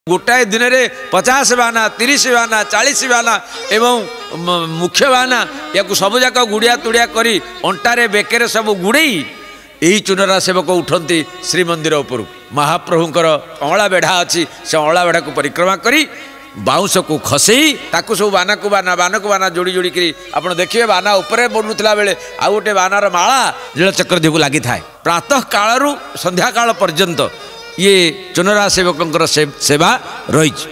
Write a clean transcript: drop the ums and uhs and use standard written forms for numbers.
गोटाए दिन में 50 बाना 30 बाना 40 बाना एवं मुख्य बाना या सब जाक गुड़िया तुड़िया करी अंटारे बेकेरे सब गुड़े यही चुनरा सेवक उठती श्रीमंदिर उपर महाप्रभुंर अँला बेढ़ा अच्छी से अँला बेढ़ा को परिक्रमा करी बाउंश को खसई ताकू सब बाना को बाना जोड़ी जोड़ी करी आप देखिए बाना उपरे बनुला बेले आउ गोटे बानार माला नीलचक्र दिगु लगी थाए प्रातः कालू संध्या काल पर्यंत ये चुनरा सेवक सेवा रही।